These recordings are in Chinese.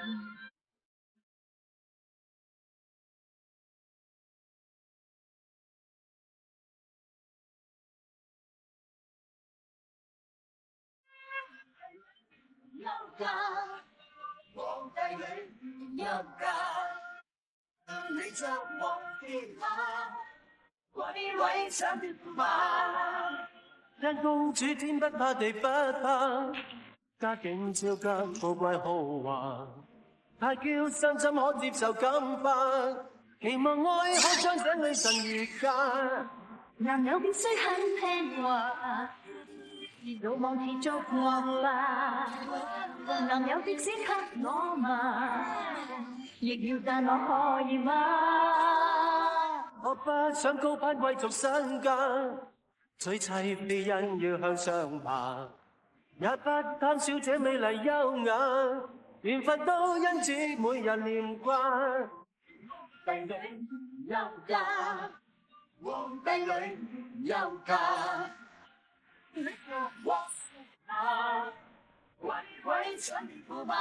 有个我的人，有个你做我的妈，我的为什么？ 因公主天不怕地不怕，家境超級富贵豪華，太嬌身怎可接受金髮？期望愛可將這女神越嫁。 男友必須很聽話，老網持續惡霸，男友的先給我嘛，亦要但我可以嗎？ 我不想高攀貴族身家，娶妻非因要向上爬，也不貪小姐美麗優雅，緣分都因此每日念掛。 帝女有嫁，皇帝女有嫁，你做我啊，為ฉัน不嗎？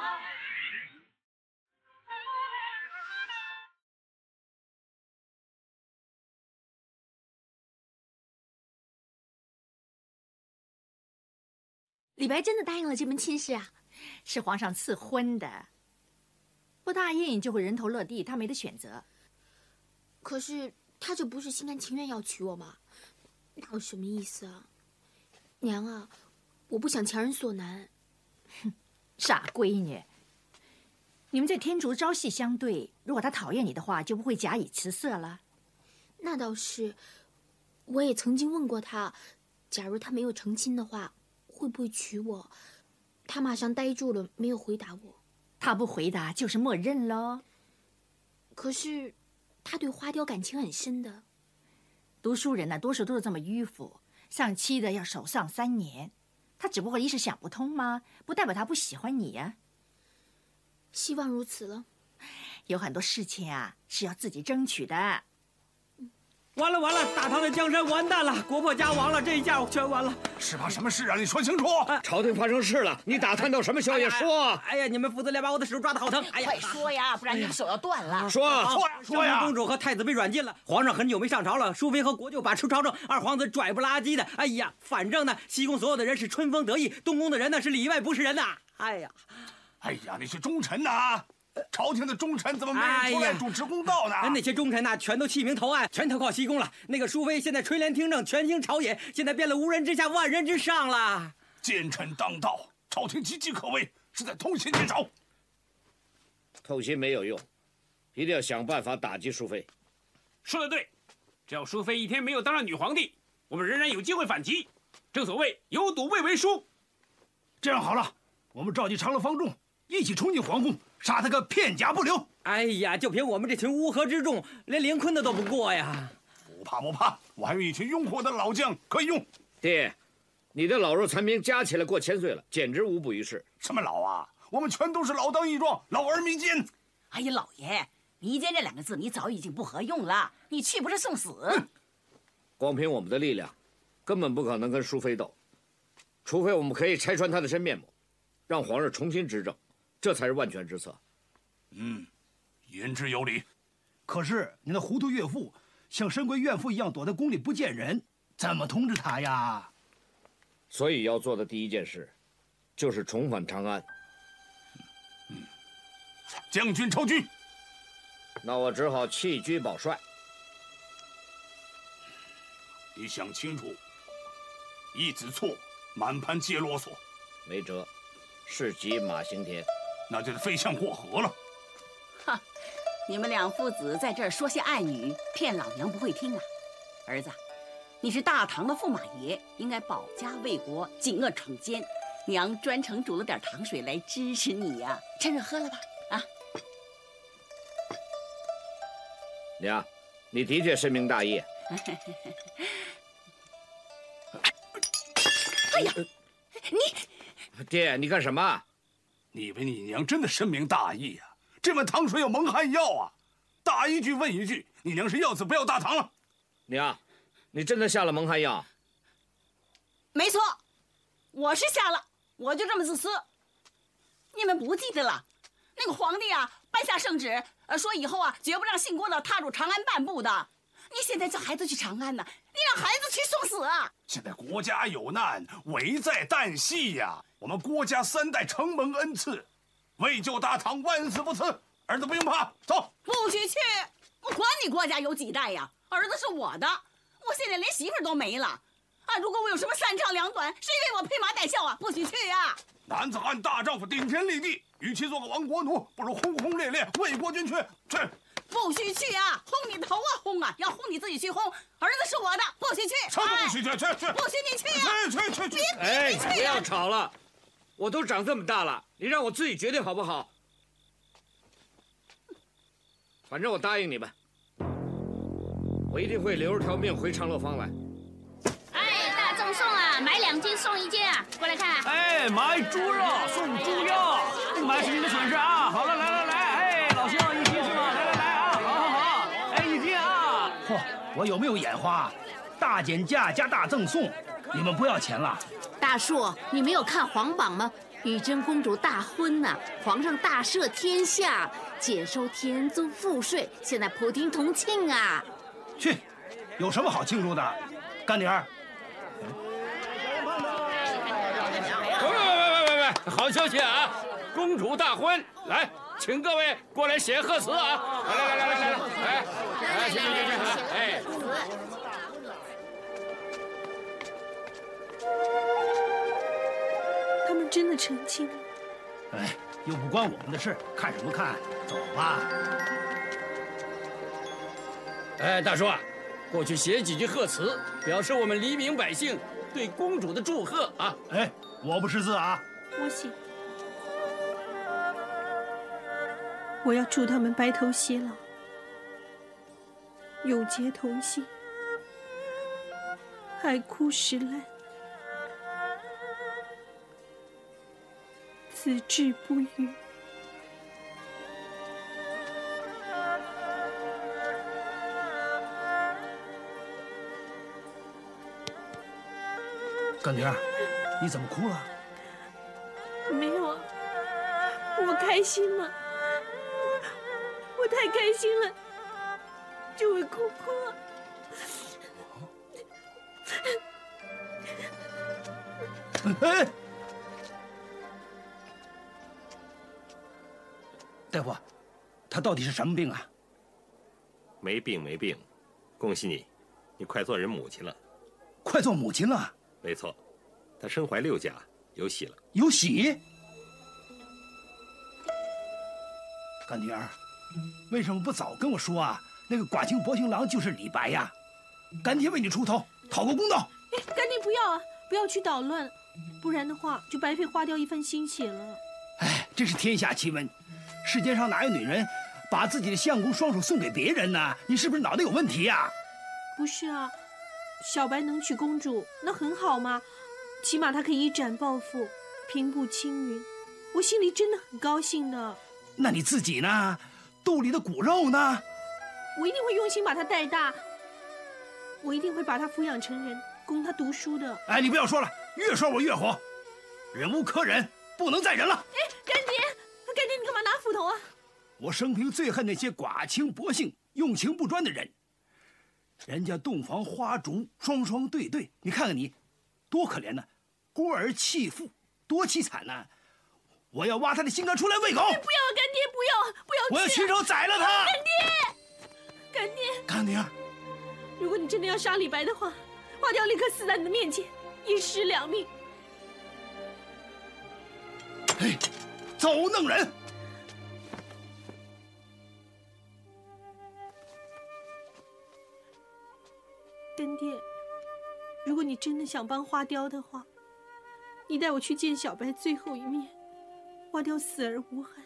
李白真的答应了这门亲事啊？ 是皇上赐婚的，不答应就会人头落地，他没得选择。 可是他这不是心甘情愿要娶我吗？那有什么意思啊？娘啊，我不想强人所难。 哼，傻闺女，你们在天竺朝夕相对，如果他讨厌你的话，就不会假以辞色了。 那倒是，我也曾经问过他，假如他没有成亲的话，会不会娶我？他马上呆住了，没有回答我。 他不回答就是默认喽。 可是，他对花雕感情很深的。 读书人呢，多数都是这么迂腐，丧妻的要守丧3年。他只不过一时想不通吗？不代表他不喜欢你呀。 希望如此了。 有很多事情啊，是要自己争取的。 完了完了，大唐的江山完蛋了，国破家亡了，这一下我全完了。 是怕什么事啊？你说清楚。 朝廷发生事了，你打探到什么消息？说。 哎呀，你们父子俩把我的手抓得好疼！哎呀， 快说呀，不然你的手要断了。 说呀！ 公主和太子被软禁了，皇上很久没上朝了，淑妃和国舅把持朝政，二皇子拽不拉几的。哎呀，反正呢，西宫所有的人是春风得意，东宫的人呢是里外不是人呐。哎呀， 那些忠臣呐。朝廷的忠臣怎么没人出来主持公道呢？ 那些忠臣呐，全都弃明投暗，全投靠西宫了。那个淑妃现在垂帘听政，权倾朝野，现在变了无人之下，万人之上了。 奸臣当道，朝廷岌岌可危，是在偷心结仇。 偷心没有用，一定要想办法打击淑妃。 说得对，只要淑妃一天没有当上女皇帝，我们仍然有机会反击。正所谓有赌未为输。 这样好了，我们召集长乐方众，一起冲进皇宫，杀他个片甲不留。 哎呀，就凭我们这群乌合之众，连凌坤的都不过呀！ 不怕，我还有一群拥护我的老将可以用。 爹，你的老弱残兵加起来过1000岁了，简直无补于事。 什么老啊？我们全都是老当益壮，老而弥坚。 哎呀，老爷，弥坚这2个字你早已经不合用了，你去不是送死。 光凭我们的力量，根本不可能跟淑妃斗，除非我们可以拆穿她的真面目，让皇上重新执政，这才是万全之策。 言之有理。 可是你那糊涂岳父像深闺怨妇一样躲在宫里不见人，怎么通知他呀？ 所以要做的第一件事，就是重返长安。 将军抽军。 那我只好弃车保帅。 你想清楚，一子错，满盘皆啰嗦。 没辙，士急马行天， 那就是飞象过河了。 哈，你们2父子在这儿说些爱语，骗老娘不会听啊！儿子，你是大唐的驸马爷，应该保家卫国，警恶惩奸。娘专程煮了点糖水来支持你呀，趁热喝了吧。啊， 娘，你的确深明大义。 哎呀，你爹，你干什么？ 你以为你娘真的深明大义啊？这碗糖水有蒙汗药啊！答一句问一句，你娘是要死不要大唐了。 娘，你真的下了蒙汗药？ 没错，我是下了，我就这么自私。你们不记得了， 那个皇帝啊，颁下圣旨，说以后啊，绝不让姓郭的踏入长安半步的。你现在叫孩子去长安呢，你让孩子去送死啊！ 现在国家有难，危在旦夕呀！我们郭家3代承蒙恩赐，为救大唐，万死不辞。儿子不用怕，走。 不许去！我管你郭家有几代呀？儿子是我的，我现在连媳妇都没了。啊，如果我有什么三长两短，是因为我披麻戴孝啊！不许去呀！ 男子汉大丈夫，顶天立地，与其做个亡国奴，不如轰轰烈烈为国捐躯。去！ 不许去啊！轰你头啊！轰啊！要轰你自己去轰！儿子是我的，不许去！ 什么不许去？去！ 不许你去啊！ 去！ 哎，不要吵了，我都长这么大了，你让我自己决定好不好？反正我答应你们，我一定会留着条命回长乐坊来。 哎，大赠送啊，买2斤送1斤啊！过来看。 哎，买猪肉送猪腰，买是你的损失啊！好了，来，哎，老兄1斤是吗？来啊！好，哎，1斤啊！ 嚯，我有没有眼花？大减价加大赠送，你们不要钱了？ 大叔，你没有看皇榜吗？玉真公主大婚呐，皇上大赦天下，减收天租赋税，现在普天同庆啊！ 去，有什么好庆祝的？干点儿。 喂，好消息啊！公主大婚，来，请各位过来写贺词啊！来，去，哎。 他们真的成亲了。 哎，又不关我们的事，看什么看？走吧。 哎，大叔啊，过去写几句贺词，表示我们黎民百姓对公主的祝贺啊！ 哎，我不识字啊。 我写，我要祝他们白头偕老，永结同心，海枯石烂，此志不渝。 干爹，你怎么哭了？ 没有啊，我开心了，我太开心了，就会哭。 哎，大夫，他到底是什么病啊？ 没病，恭喜你，你快做人母亲了。 快做母亲了？ 没错，他身怀6甲，有喜了。 有喜？干女儿，为什么不早跟我说啊？那个寡情薄情郎就是李白呀！干爹为你出头，讨个公道。 哎，干爹不要啊，不要去捣乱，不然的话就白费花掉一番心血了。 哎，这是天下奇闻，世界上哪有女人把自己的相公双手送给别人呢？你是不是脑袋有问题呀？ 不是啊，小白能娶公主，那很好嘛，起码他可以一展抱负，平步青云。我心里真的很高兴的。 那你自己呢？肚里的骨肉呢？ 我一定会用心把他带大，我一定会把他抚养成人，供他读书的。 哎，你不要说了，越说我越火，忍无可忍，不能再忍了。 哎，干爹，你干嘛拿斧头啊？ 我生平最恨那些寡情薄幸、用情不专的人。人家洞房花烛，双双对对，你看看你，多可怜呢，孤儿弃妇，多凄惨呢！我要挖他的心肝出来喂狗！不要， 干爹，不要！ 我要亲手宰了他！ 干爹， 干爹， 如果你真的要杀李白的话，花雕立刻死在你的面前，一尸两命。 嘿，走弄人！ 干爹，如果你真的想帮花雕的话，你带我去见小白最后一面，花雕死而无憾。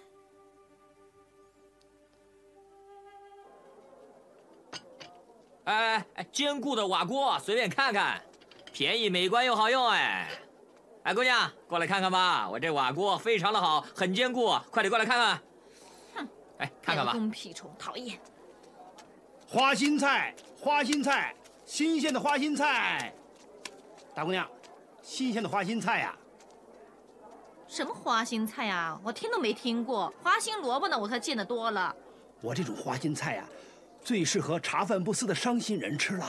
哎，坚固的瓦锅，随便看看，便宜、美观又好用。哎，姑娘，过来看看吧，我这瓦锅非常的好，很坚固，快点过来看看。 哼， 哎，看看吧。 公屁虫，讨厌。 花心菜，新鲜的花心菜。大姑娘，新鲜的花心菜呀， 什么花心菜啊？我听都没听过。花心萝卜呢，我可见得多了。 我这种花心菜啊，最适合茶饭不思的伤心人吃了。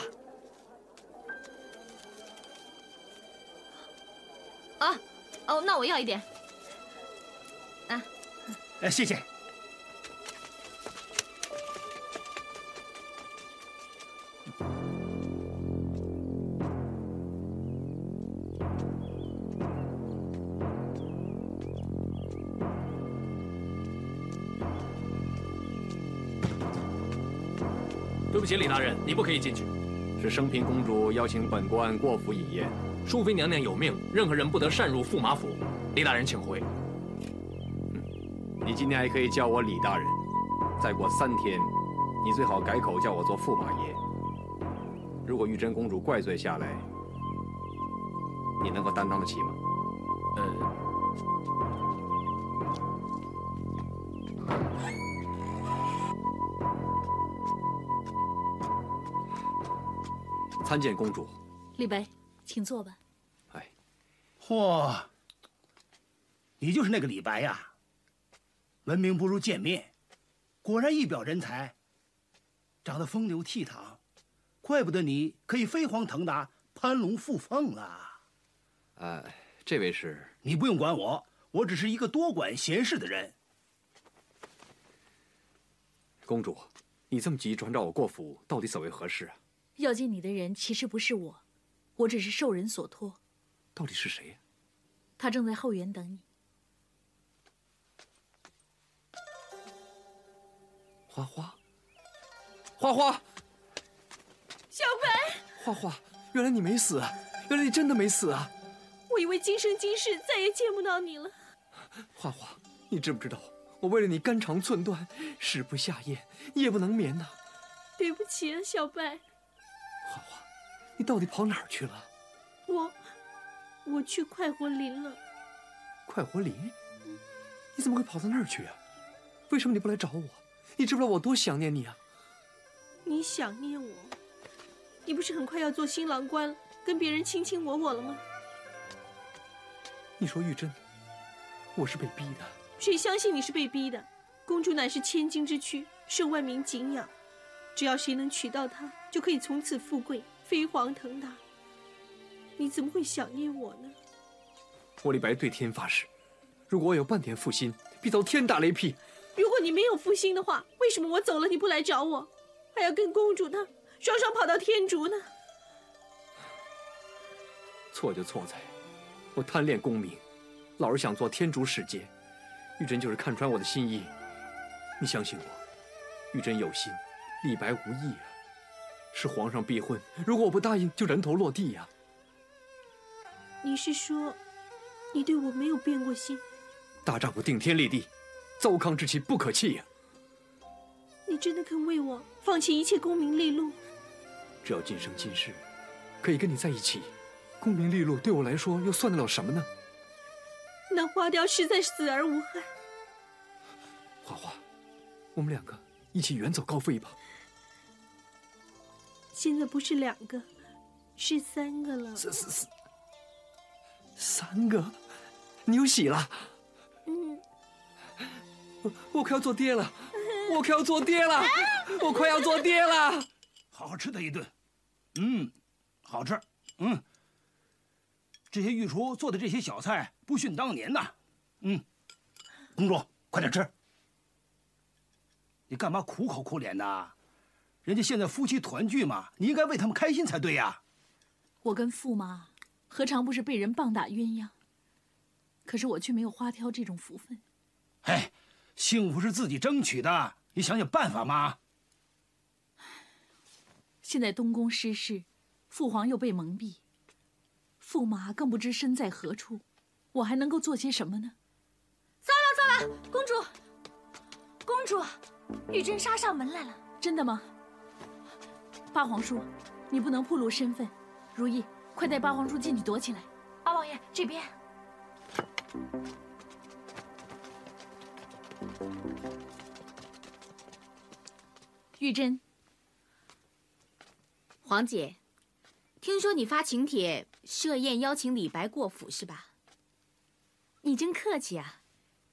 啊，哦，那我要一点。啊， 谢谢。 对不起，李大人，你不可以进去。是升平公主邀请本官过府饮宴，淑妃娘娘有命，任何人不得擅入驸马府。李大人，请回。 你今天还可以叫我李大人，再过3天，你最好改口叫我做驸马爷。如果玉真公主怪罪下来，你能够担当得起吗？参见公主。 李白，请坐吧。 嚯，你就是那个李白呀！闻名不如见面，果然一表人才，长得风流倜傥，怪不得你可以飞黄腾达、攀龙附凤啊！ 这位是？ 你不用管我，我只是一个多管闲事的人。 公主，你这么急传召我过府，到底怎为何事啊？ 要见你的人其实不是我，我只是受人所托。 到底是谁呀？ 他正在后园等你。 花花，花花， 小白， 花花，原来你没死啊！原来你真的没死啊！ 我以为今生今世再也见不到你了。 花花，你知不知道，我为了你肝肠寸断，食不下咽，夜不能眠呐。 对不起啊，小白。 花花，你到底跑哪儿去了？ 我去快活林了。 快活林？你怎么会跑到那儿去啊？为什么你不来找我？你知不知道我多想念你啊？ 你想念我？你不是很快要做新郎官，跟别人卿卿我我了吗？ 你说玉珍，我是被逼的。 谁相信你是被逼的？公主乃是千金之躯，受万民敬仰。只要谁能娶到她，就可以从此富贵，飞黄腾达。你怎么会想念我呢？ 我李白对天发誓，如果我有半点负心，必遭天打雷劈。 如果你没有负心的话，为什么我走了你不来找我，还要跟公主她双双跑到天竺呢？ 错就错在，我贪恋功名，老是想做天竺使节。玉珍就是看穿我的心意，你相信我，玉珍有心，李白无意啊。是皇上逼婚，如果我不答应，就人头落地呀。 你是说，你对我没有变过心？ 大丈夫顶天立地，糟糠之妻不可弃呀。 你真的肯为我放弃一切功名利禄？ 只要今生今世可以跟你在一起，功名利禄对我来说又算得了什么呢？ 那花雕实在死而无憾。 花花，我们两个一起远走高飞吧。 现在不是2个，是3个了。 3个？你有喜了？我快要做爹了！我快要做爹了！我快要做爹了！ 好好吃他一顿。好吃。这些御厨做的这些小菜不逊当年呐。公主，快点吃。你干嘛苦口苦脸的？人家现在夫妻团聚嘛，你应该为他们开心才对呀。 我跟驸马何尝不是被人棒打鸳鸯？可是我却没有花挑这种福分。 幸福是自己争取的，你想想办法嘛。 现在东宫失势，父皇又被蒙蔽，驸马更不知身在何处，我还能够做些什么呢？ 糟了，公主，玉珍杀上门来了。 真的吗？八皇叔，你不能暴露身份。如意，快带八皇叔进去躲起来。 八王爷这边。 玉珍， 皇姐，听说你发请帖设宴邀请李白过府是吧？ 你真客气啊。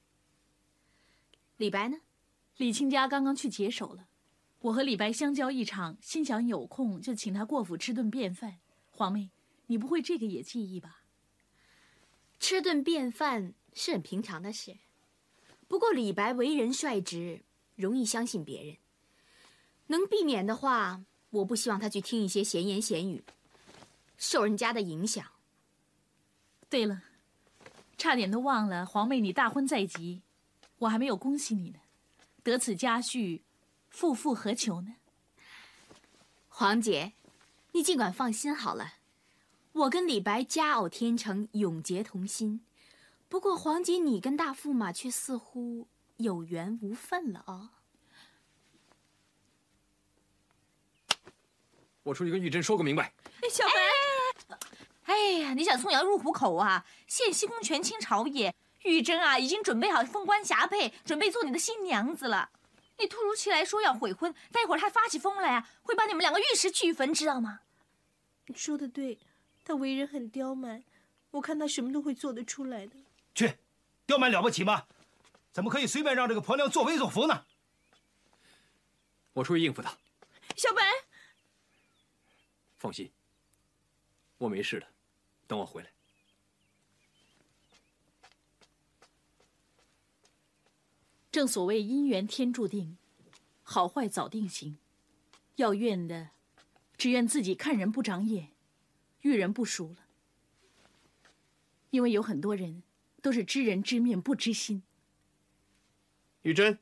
李白呢？ 李亲家刚刚去解手了，我和李白相交一场，心想有空就请他过府吃顿便饭。皇妹，你不会这个也介意吧？ 吃顿便饭是很平常的事，不过李白为人率直，容易相信别人。能避免的话，我不希望他去听一些闲言闲语，受人家的影响。 对了，差点都忘了，皇妹你大婚在即，我还没有恭喜你呢。得此佳婿，夫复何求呢？ 皇姐，你尽管放心好了，我跟李白佳偶天成，永结同心。不过皇姐，你跟大驸马却似乎有缘无分了哦。 我出去跟玉珍说个明白。 小白，哎呀，你想送羊入虎口啊？现西宫权倾朝野，玉珍啊已经准备好封官霞帔，准备做你的新娘子了。你突如其来说要悔婚，待会儿他发起疯来啊，会把你们两个玉石俱焚，知道吗？ 你说的对，他为人很刁蛮，我看他什么都会做得出来的。 去，刁蛮了不起吗？怎么可以随便让这个婆娘作威作福呢？ 我出去应付她。 小白， 放心，我没事的，等我回来。 正所谓姻缘天注定，好坏早定型。要怨的，只怨自己看人不长眼，遇人不熟了。因为有很多人都是知人知面不知心。 玉珍，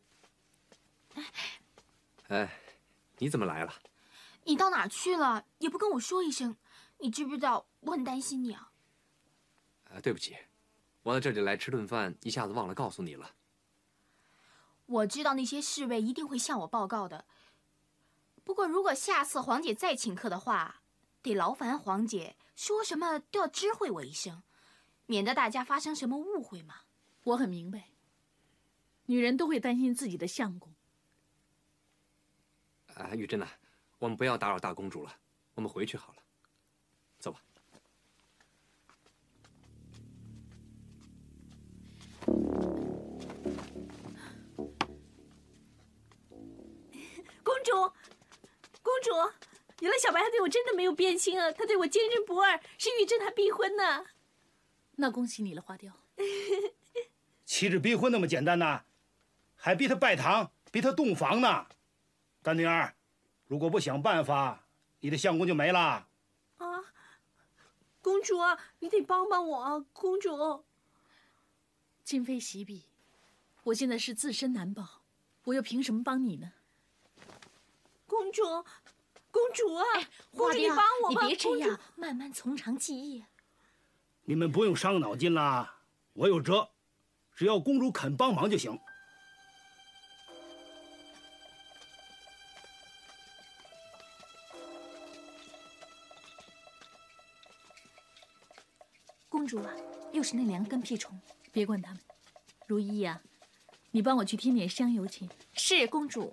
哎，你怎么来了？ 你到哪去了？也不跟我说一声。你知不知道我很担心你啊？ 对不起，我到这里来吃顿饭，一下子忘了告诉你了。 我知道那些侍卫一定会向我报告的。不过如果下次皇姐再请客的话，得劳烦皇姐说什么都要知会我一声，免得大家发生什么误会嘛。 我很明白，女人都会担心自己的相公。 玉珍呐，我们不要打扰大公主了，我们回去好了。走吧。 公主，公主，原来小白他对我真的没有变心啊，他对我坚贞不二，是玉珍他逼婚呢。 那恭喜你了，花雕。 岂止逼婚那么简单呢？还逼他拜堂，逼他洞房呢。干女儿，如果不想办法，你的相公就没了。 啊，公主啊，你得帮帮我啊，公主。 今非昔比，我现在是自身难保，我又凭什么帮你呢？ 公主，公主啊，公主你帮我吧， 你别这样，慢慢从长计议。 你们不用伤脑筋啦，我有辙，只要公主肯帮忙就行。 公主啊，又是那2个跟屁虫，别管他们。如意呀，你帮我去添点香油钱。 是，公主。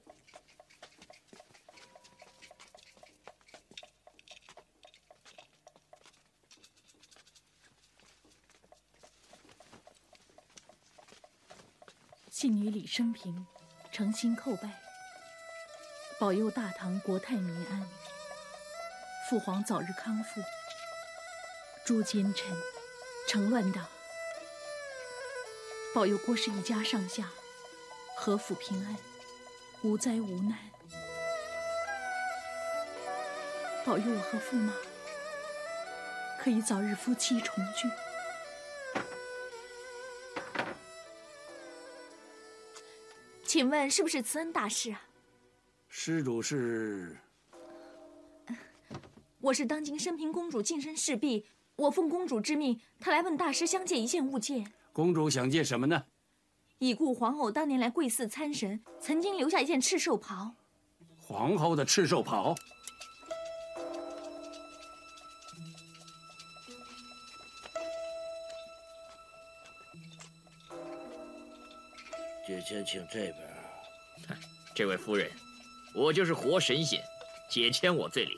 信女李生平，诚心叩拜，保佑大唐国泰民安，父皇早日康复，诸奸臣成乱党，保佑郭氏一家上下阖府平安，无灾无难，保佑我和驸马可以早日夫妻重聚。 请问是不是慈恩大师啊？ 施主是？ 我是当今升平公主近身侍婢，我奉公主之命，特来问大师相借一件物件。 公主想借什么呢？ 已故皇后当年来贵寺参神，曾经留下一件赤寿袍。 皇后的赤寿袍？ 借钱请这边。这位夫人，我就是活神仙，解签我最灵。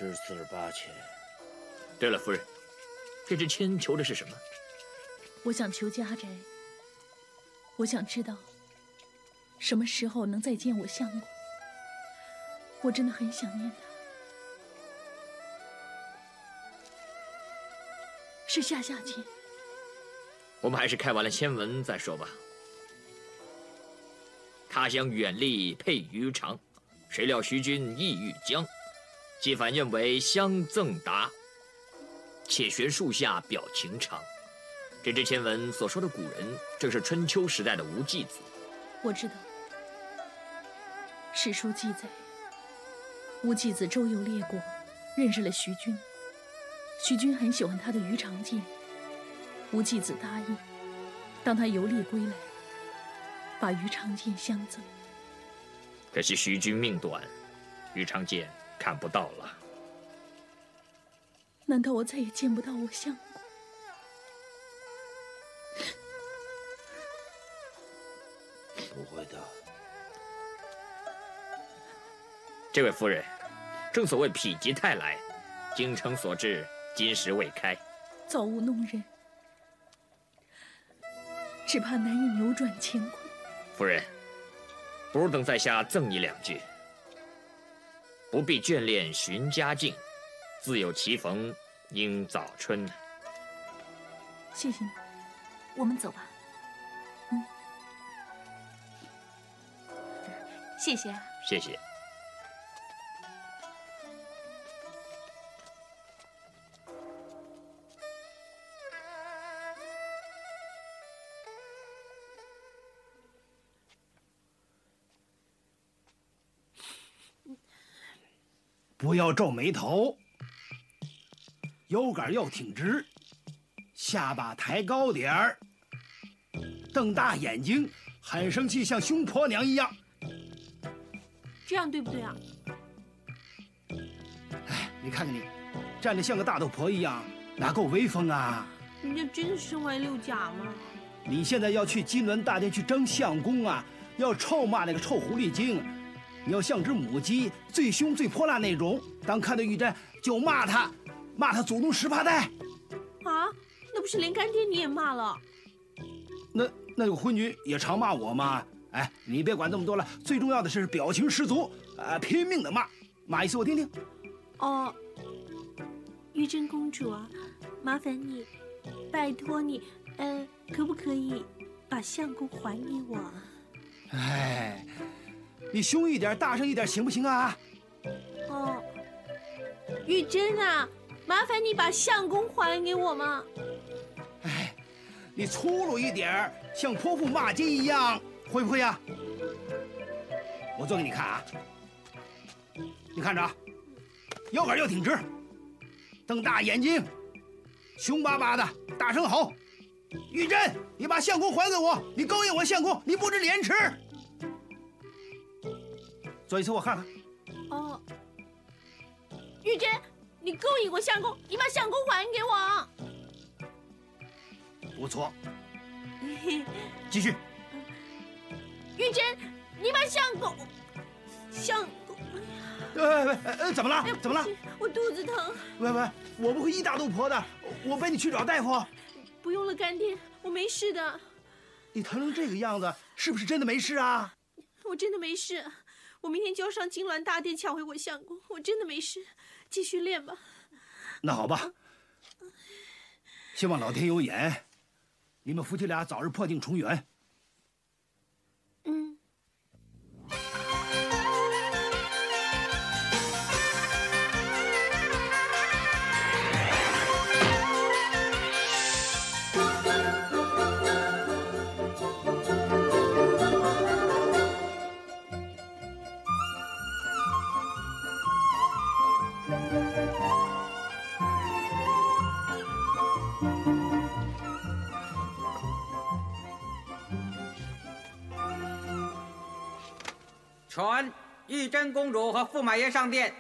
14,800。 对了，夫人，这支签求的是什么？ 我想求家宅。我想知道什么时候能再见我相公。我真的很想念他。是下签。 我们还是开完了签文再说吧。他乡远丽配鱼肠，谁料徐君意欲将，既反愿为相赠答，且悬树下表情长。这支签文所说的古人，正是春秋时代的吴季子。 我知道，史书记载，吴季子周游列国，认识了徐君。徐君很喜欢他的鱼肠剑，吴季子答应，当他游历归来，把鱼肠剑相赠。 可惜徐君命短，鱼肠剑看不到了。 难道我再也见不到我相公？ 不会的。 这位夫人，正所谓否极泰来，京城所至，今时未开。 造物弄人，只怕难以扭转乾坤。 夫人，不如等在下赠你2句：不必眷恋寻家境，自有其逢应早春。 谢谢你，我们走吧。谢谢啊。 谢谢。 不要皱眉头，腰杆要挺直，下巴抬高点儿，瞪大眼睛，很生气，像凶婆娘一样。 这样对不对啊？ 哎，你看看你，站得像个大肚婆一样，哪够威风啊！ 人家真是身怀6甲吗？ 你现在要去金銮大殿去争相公啊，要臭骂那个臭狐狸精，你要像只母鸡，最凶最泼辣那种。当看到玉珍就骂他，骂他祖宗10八代。 啊，那不是连干爹你也骂了？ 那个昏君也常骂我吗？哎，你别管这么多了，最重要的是表情十足，拼命的骂一次我听听。 哦，玉珍公主啊，麻烦你，拜托你，可不可以把相公还给我？ 哎，你凶一点，大声一点，行不行啊？ 哦，玉珍啊，麻烦你把相公还给我嘛。 哎，你粗鲁一点，像泼妇骂街一样。会不会呀？我做给你看啊！你看着啊，腰杆要挺直，瞪大眼睛，凶巴巴的，大声吼：“玉珍，你把相公还给我！你勾引我相公，你不知廉耻！”做一次我看看。 哦，玉珍，你勾引我相公，你把相公还给我。 不错，继续。 玉珍，你把相公， 怎么了？怎么了？ 我肚子疼。 喂，我不会一大肚婆的，我背你去找大夫。 不用了，干爹，我没事的。 你疼成这个样子，是不是真的没事啊？ 我真的没事，我明天就要上金銮大殿抢回我相公，我真的没事，继续练吧。 那好吧，希望老天有眼，你们夫妻俩早日破镜重圆。 嗯。 传玉珍公主和驸马爷上殿。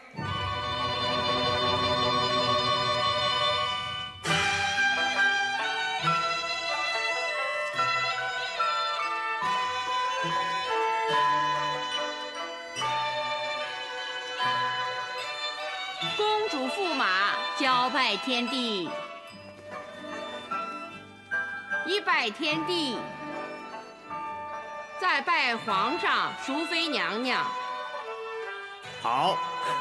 公主朝拜天地，一拜天地，再拜皇上、淑妃娘娘。 好，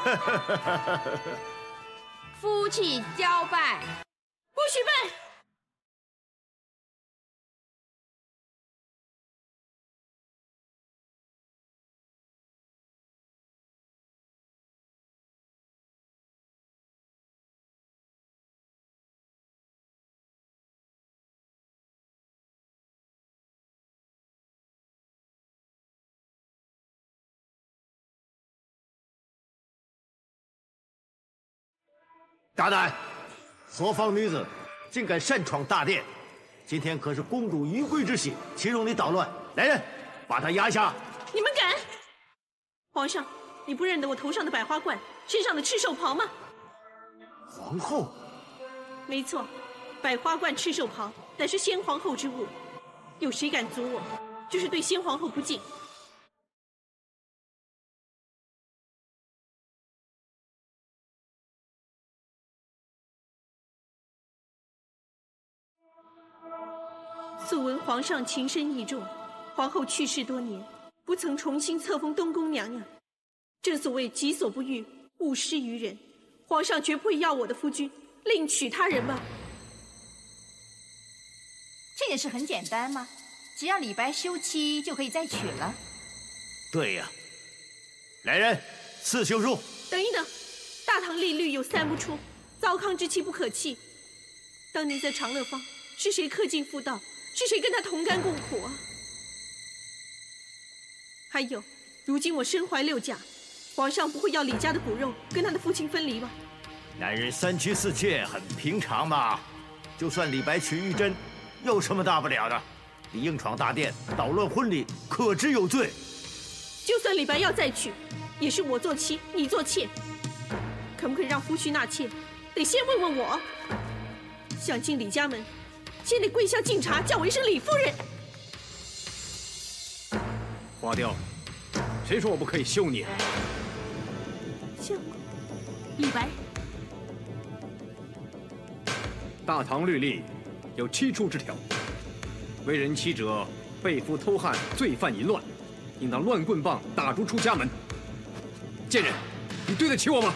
夫妻交拜。 不许拜！ 大胆！何方女子竟敢擅闯大殿？今天可是公主于贵之喜，岂容你捣乱？来人，把她押下！ 你们敢！皇上，你不认得我头上的百花冠，身上的赤兽袍吗？ 皇后。 没错，百花冠、赤兽袍，乃是先皇后之物。有谁敢阻我，就是对先皇后不敬。素闻皇上情深义重，皇后去世多年，不曾重新册封东宫娘娘。正所谓己所不欲，勿施于人。皇上绝不会要我的夫君另娶他人吧？ 这件事很简单嘛，只要李白休妻就可以再娶了。 对呀，来人，赐休书。 等一等，大唐律有三不出，糟糠之妻不可弃。当年在长乐坊，是谁恪尽妇道？是谁跟他同甘共苦啊？还有，如今我身怀6甲，皇上不会要李家的骨肉跟他的父亲分离吧？ 男人3妻4妾很平常嘛，就算李白娶玉珍，有什么大不了的？你硬闯大殿，捣乱婚礼，可知有罪？ 就算李白要再娶，也是我做妻，你做妾，肯不肯让夫婿纳妾，得先问问我。想进李家门，先得跪下敬茶，叫我一声李夫人。 花雕，谁说我不可以休你？ 相公， 李白， 大唐律例有7出之条，为人妻者，被夫偷汉，罪犯淫乱，应当乱棍棒打逐出家门。贱人，你对得起我吗？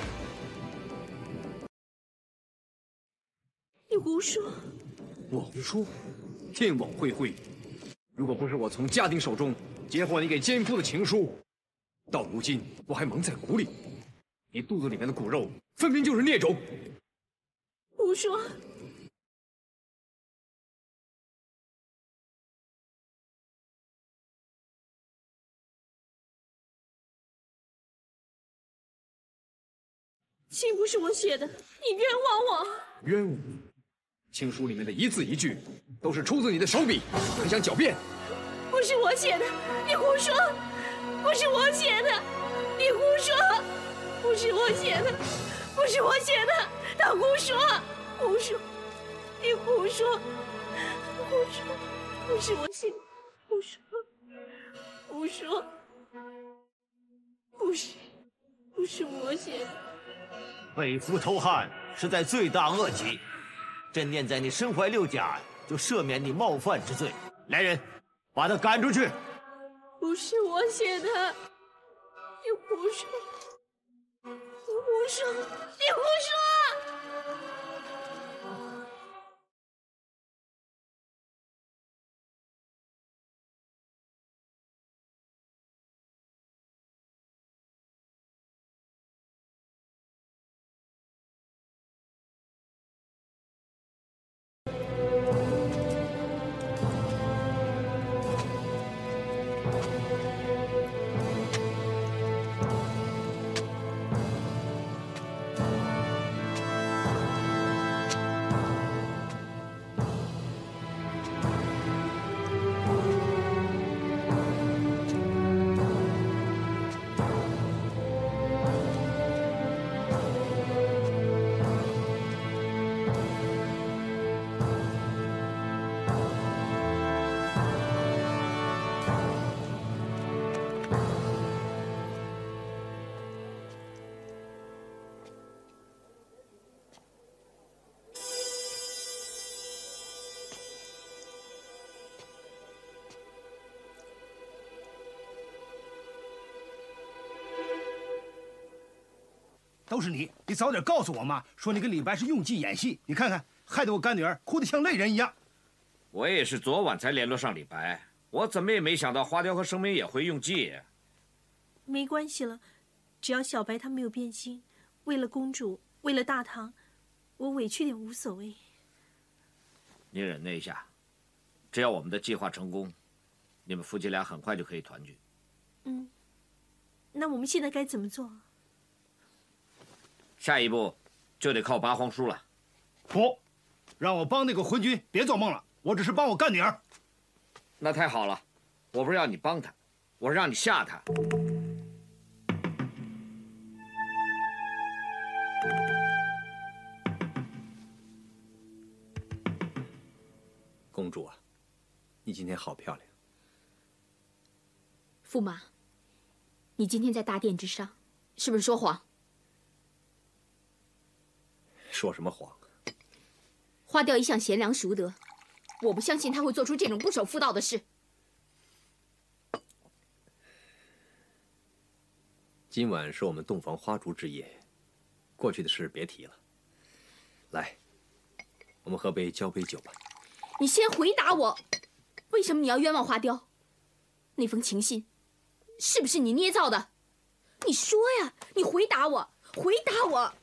你胡说！ 我胡说？天网恢恢，如果不是我从家丁手中截获你给奸夫的情书，到如今我还蒙在鼓里。你肚子里面的骨肉分明就是孽种。 胡说！信不是我写的，你冤枉我！ 冤枉！情书里面的一字一句都是出自你的手笔，还想狡辩？ 不是我写的，你胡说！不是我写的，你胡说！不是我写的，不是我写的，他胡说！胡说！你胡说！胡说！不是我写的，胡说！胡说！不是我写的。 被夫偷汉，实在罪大恶极。朕念在你身怀6甲，就赦免你冒犯之罪。来人，把他赶出去！ 不是我写的，你胡说！你胡说！你胡说！ 都是你！你早点告诉我妈，说你跟李白是用计演戏。你看看，害得我干女儿哭得像泪人一样。 我也是昨晚才联络上李白，我怎么也没想到花雕和生明也会用计。 没关系了，只要小白他没有变心，为了公主，为了大唐，我委屈点无所谓。 你忍耐一下，只要我们的计划成功，你们夫妻俩很快就可以团聚。 嗯，那我们现在该怎么做？ 下一步就得靠拔皇叔了。 不，让我帮那个昏君别做梦了，我只是帮我干女儿。 那太好了，我不是要你帮他，我是让你吓他。 公主啊，你今天好漂亮。 驸马，你今天在大殿之上，是不是说谎？ 说什么谎？ 花雕一向贤良淑德，我不相信他会做出这种不守妇道的事。 今晚是我们洞房花烛之夜，过去的事别提了。来，我们喝杯交杯酒吧。 你先回答我，为什么你要冤枉花雕？那封情信，是不是你捏造的？你说呀，你回答我，回答我。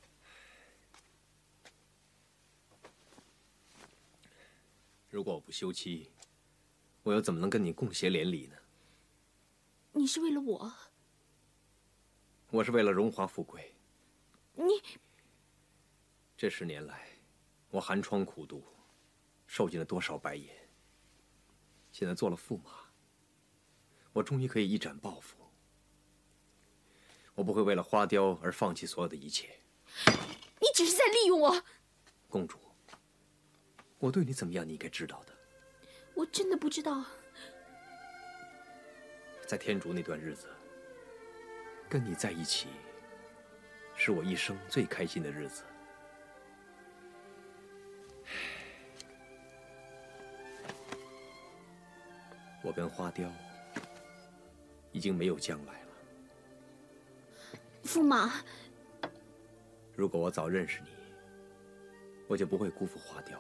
如果我不休妻，我又怎么能跟你共偕连理呢？ 你是为了我？ 我是为了荣华富贵。 你这10年来，我寒窗苦读，受尽了多少白眼。现在做了驸马，我终于可以一展抱负。我不会为了花雕而放弃所有的一切。 你只是在利用我。 公主，我对你怎么样，你应该知道的。 我真的不知道。 在天竺那段日子，跟你在一起，是我一生最开心的日子。我跟花雕已经没有将来了。 驸马， 如果我早认识你，我就不会辜负花雕。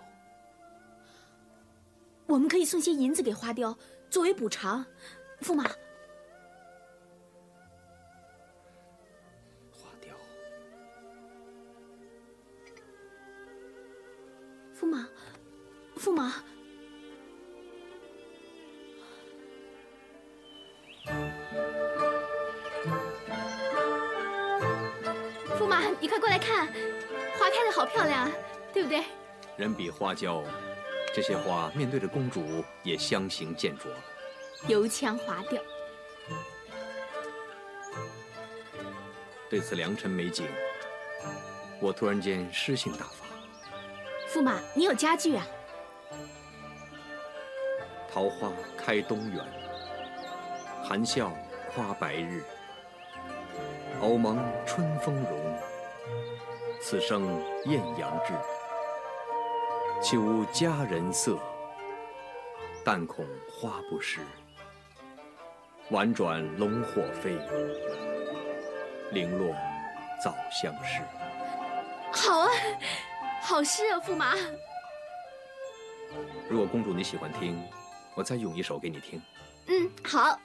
我们可以送些银子给花雕作为补偿。驸马， 花雕， 驸马，驸马。驸马，你快过来看，花开的好漂亮啊，对不对？ 人比花娇，这些花面对着公主也相形见绌了。 油腔滑调。 对此良辰美景，我突然间诗兴大发。 驸马，你有佳句啊。 桃花开东园，含笑夸白日。藕蒙春风容，此生艳阳至。秋佳人色，但恐花不实。婉转龙火飞，零落早相识。 好啊，好诗啊，驸马。 如果公主你喜欢听，我再咏一首给你听。 嗯，好。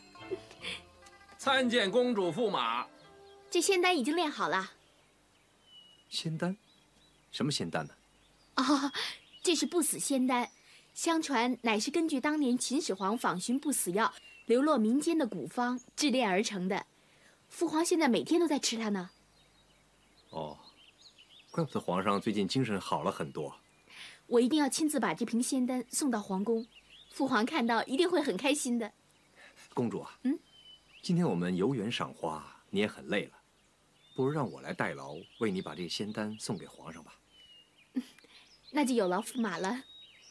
参见公主驸马。 这仙丹已经炼好了。 仙丹？什么仙丹呢？ 哦，这是不死仙丹，相传乃是根据当年秦始皇访寻不死药流落民间的古方制炼而成的。父皇现在每天都在吃它呢。 哦，怪不得皇上最近精神好了很多。 我一定要亲自把这瓶仙丹送到皇宫，父皇看到一定会很开心的。 公主啊，今天我们游园赏花，你也很累了，不如让我来代劳，为你把这仙丹送给皇上吧。 那就有劳驸马了。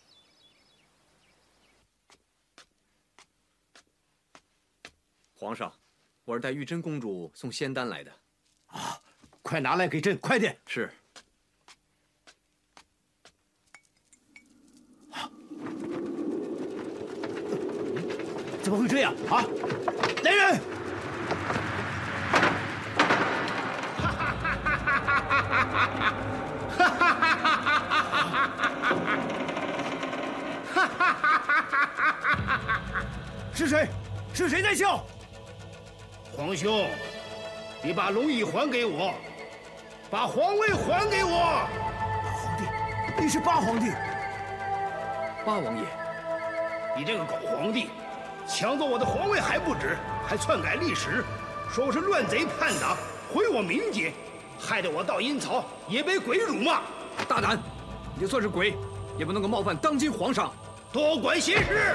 皇上，我是带玉真公主送仙丹来的。 啊，快拿来给朕，快点！ 是。 怎么会这样啊？来人！ 是谁？是谁在笑？皇兄，你把龙椅还给我，把皇位还给我。 皇帝，你是八皇帝。 八王爷， 你这个狗皇帝，抢走我的皇位还不止，还篡改历史，说我是乱贼叛党，毁我名节，害得我到阴曹也被鬼辱骂。 大胆！你就算是鬼，也不能够冒犯当今皇上。 多管闲事！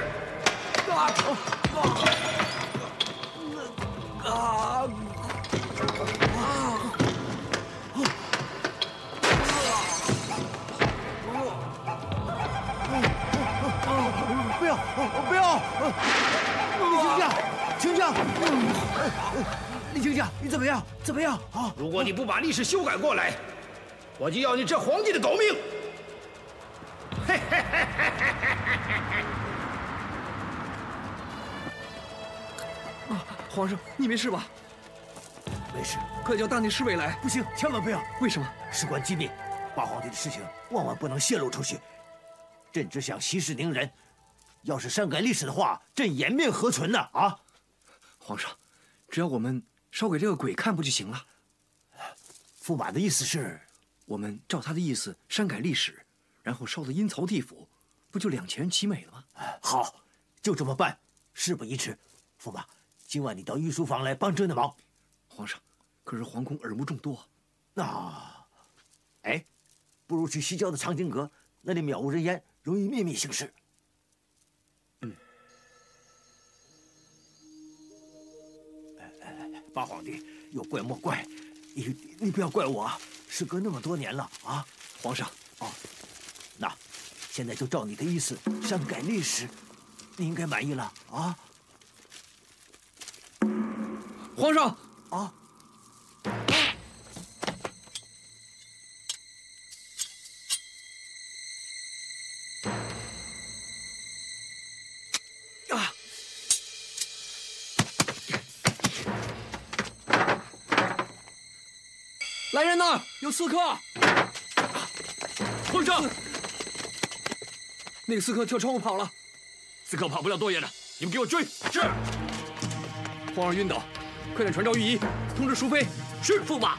不要！不要！请将！李卿将，你怎么样？怎么样？啊！ 如果你不把历史修改过来，我就要你这皇帝的狗命！ 皇上，你没事吧？ 没事， 快叫当地侍卫来。 不行，千万不要！ 为什么？ 事关机密，八皇帝的事情万万不能泄露出去。朕只想息事宁人，要是删改历史的话，朕颜面何存呢？啊！ 皇上，只要我们烧给这个鬼看不就行了？ 驸马的意思是， 我们照他的意思删改历史，然后烧到阴曹地府，不就两全其美了吗？ 好，就这么办，事不宜迟。驸马，今晚你到御书房来帮朕的忙。 皇上，可是皇宫耳目众多。 哎，不如去西郊的藏经阁，那里渺无人烟，容易秘密行事。八皇帝，有怪莫怪，你不要怪我啊！事隔那么多年了啊！ 皇上， 那现在就照你的意思删改历史，你应该满意了啊！ 皇上啊！ 来人呐！有刺客！ 皇上， 那个刺客跳窗户跑了。 刺客跑不了多远了，你们给我追！是。 皇上晕倒，快点传召御医，通知淑妃。 是，驸马。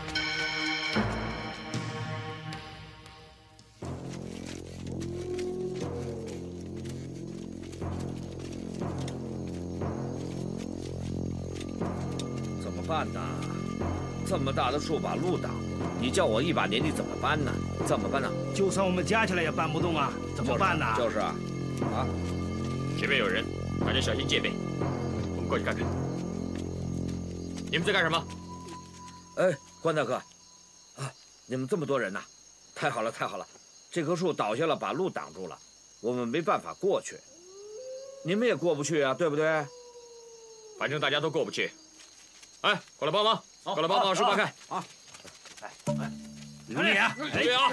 怎么办呢？这么大的树把路挡，你叫我一把年纪怎么搬呢？怎么办呢？ 就算我们加起来也搬不动啊，怎么办呢？ 就是啊， 前面有人，大家小心戒备。我们过去看看。你们在干什么？ 哎，关大哥，啊，你们这么多人呐，太好了，太好了！这棵树倒下了，把路挡住了，我们没办法过去。你们也过不去啊，对不对？ 反正大家都过不去。哎，过来帮忙！过来帮忙，书扒开。 好，来，努力啊！ 对啊！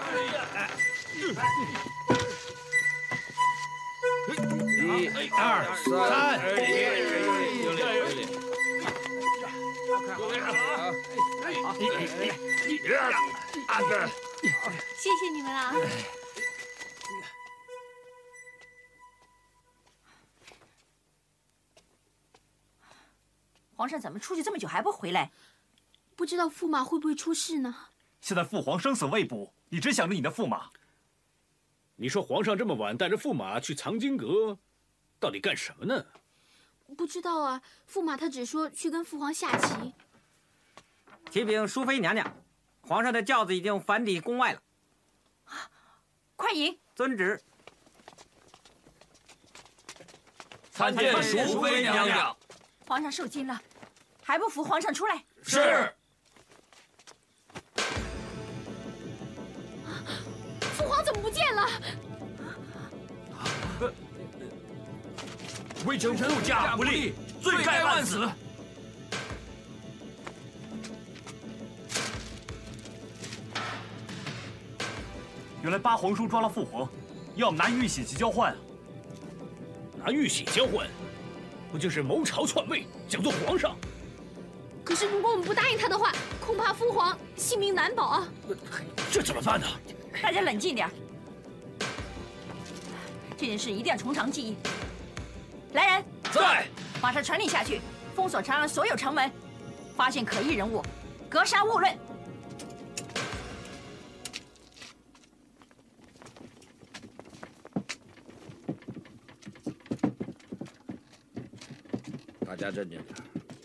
一、二、三， 谢谢你们啊！ 皇上怎么出去这么久还不回来？ 不知道驸马会不会出事呢？ 现在父皇生死未卜，你只想着你的驸马。 你说皇上这么晚带着驸马去藏经阁，到底干什么呢？ 不知道啊，驸马他只说去跟父皇下棋。 启禀淑妃娘娘，皇上的轿子已经返抵宫外了。 快迎！ 遵旨。 参见淑妃娘娘。 皇上受惊了，还不服皇上出来？ 是。 父皇怎么不见了？ 微臣护驾不力，罪该万死。 原来八皇叔抓了父皇，要我们拿玉玺去交换啊！ 拿玉玺交换，不就是谋朝篡位，想做皇上？ 可是如果我们不答应他的话，恐怕父皇性命难保啊！ 这怎么办呢？ 大家冷静点。这件事一定要从长计议。来人， 在， 马上传令下去，封锁长安所有城门，发现可疑人物，格杀勿论。 大家镇静点。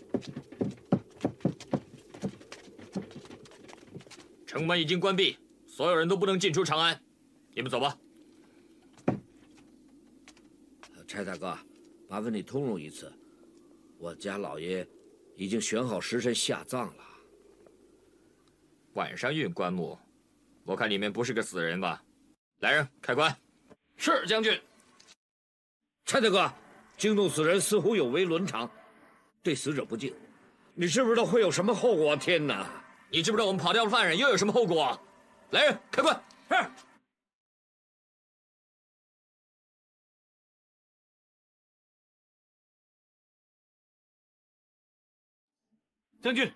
城门已经关闭，所有人都不能进出长安。你们走吧。 柴大哥，麻烦你通融一次，我家老爷已经选好时辰下葬了。 晚上运棺木，我看里面不是个死人吧？来人，开棺。是将军。 柴大哥，惊动死人似乎有违伦常，对死者不敬，你知不知道会有什么后果？天哪！ 你知不知道我们跑掉了犯人又有什么后果？来人，开棺。是。 将军，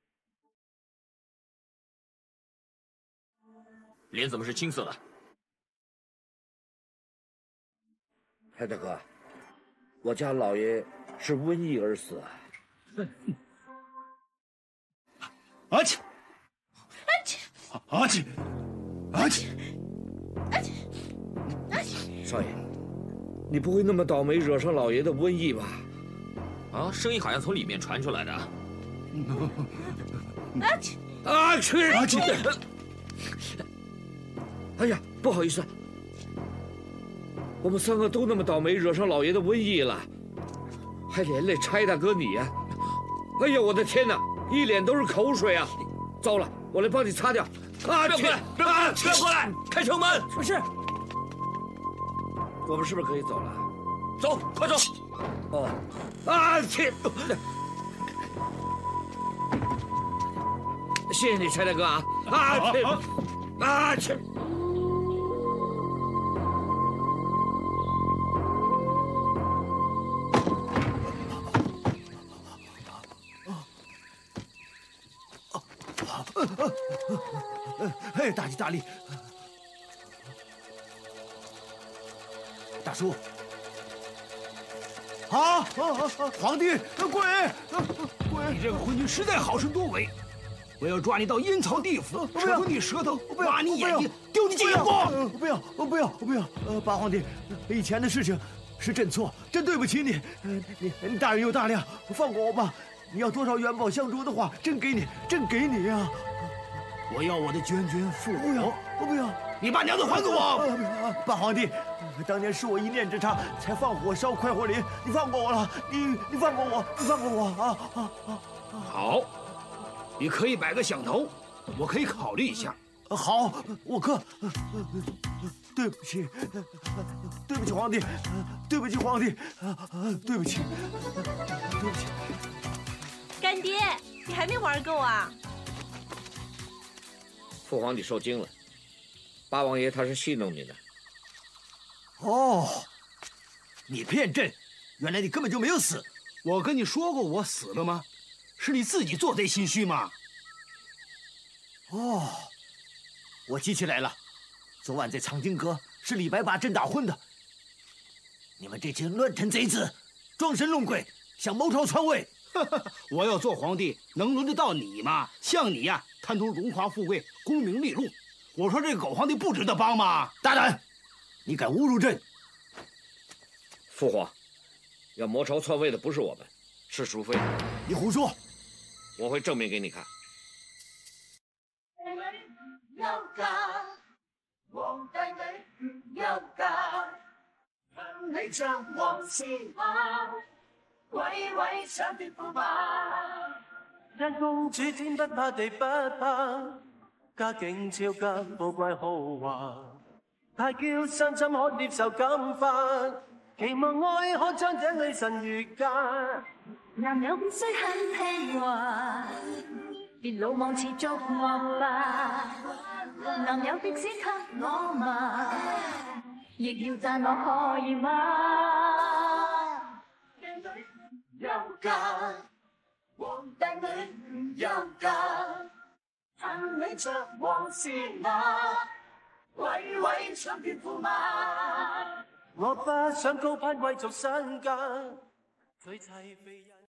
脸怎么是青色的？ 柴大哥，我家老爷是瘟疫而死啊！ 阿切，阿切，阿切， 少爷，你不会那么倒霉惹上老爷的瘟疫吧？ 啊，声音好像从里面传出来的。 啊去！哎呀，不好意思，我们三个都那么倒霉，惹上老爷的瘟疫了，还连累柴大哥你呀！哎呀，我的天哪，一脸都是口水啊！糟了，我来帮你擦掉。啊！ 不要过来！不要过来！开城门！ 不是，我们是不是可以走了？ 走，快走！ 哦，啊去！谢谢你，柴大哥啊！啊去！啊去！ 哎，大吉大利！大叔，皇帝，跪！ 你这个昏君实在好生多为，我要抓你到阴曹地府，扯出你舌头，挖你眼睛，丢你进阴宫！ 不要！八皇帝，以前的事情是朕错，朕对不起你。你大人有大量，放过我吧。你要多少元宝香烛的话，朕给你呀！ 我要我的娟娟复活！ 不要！ 你把娘子还给我！ 八皇帝，当年是我一念之差，才放火烧快活林，你放过我了，你放过我啊！ 好，你可以摆个响头，我可以考虑一下。 好，我可对不起皇帝，对不起皇帝，对不起。 干爹，你还没玩够啊？ 父皇，你受惊了。八王爷他是戏弄你的。 哦，你骗朕，原来你根本就没有死。 我跟你说过我死了吗？是你自己做贼心虚吗？ 哦，我记起来了，昨晚在藏经阁是李白把朕打昏的。你们这群乱臣贼子，装神弄鬼，想谋朝篡位。 我要做皇帝，能轮得到你吗？像你呀，贪图荣华富贵、功名利禄。我说这个狗皇帝不值得帮吗？ 大胆！你敢侮辱朕！ 父皇，要谋朝篡位的不是我们，是淑妃。 你胡说！ 我会证明给你看。 因公主天不怕地不怕，家境超級富贵豪华，太嬌身怎可接受感化？期望愛可將這女神越嫁。 男友必須很聽話，別魯莽似足惡霸。男友的士給我嘛，亦要讚我可以嗎？有嫁，皇帝女有嫁。 憑你着往事馬，巍巍長篇駙馬。 我不想高攀貴族身價，最齊肥人。